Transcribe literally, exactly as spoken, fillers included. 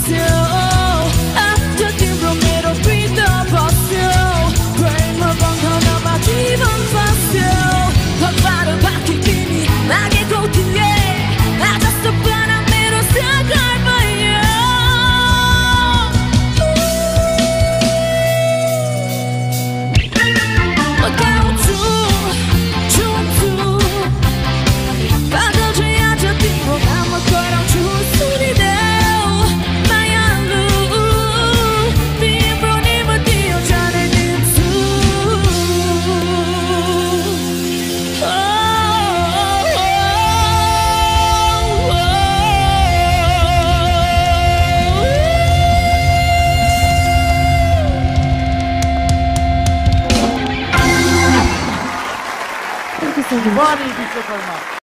बस्यो आज तिम्रो मेरो प्रीत बस्यो प्रेम बन्धनमा जीवन बस्यो भगवान बाँकी तिमी मागेको थिए आज सपना मेरो साकार भयो म गाउँछु छुन्छु पागल चाहिँ आज तिम्रो नाम कराउँछु सुनिदेऊ मायालु तिम्रो निम्ति यो जाने दिन्छु Shiwani Bishwakarma.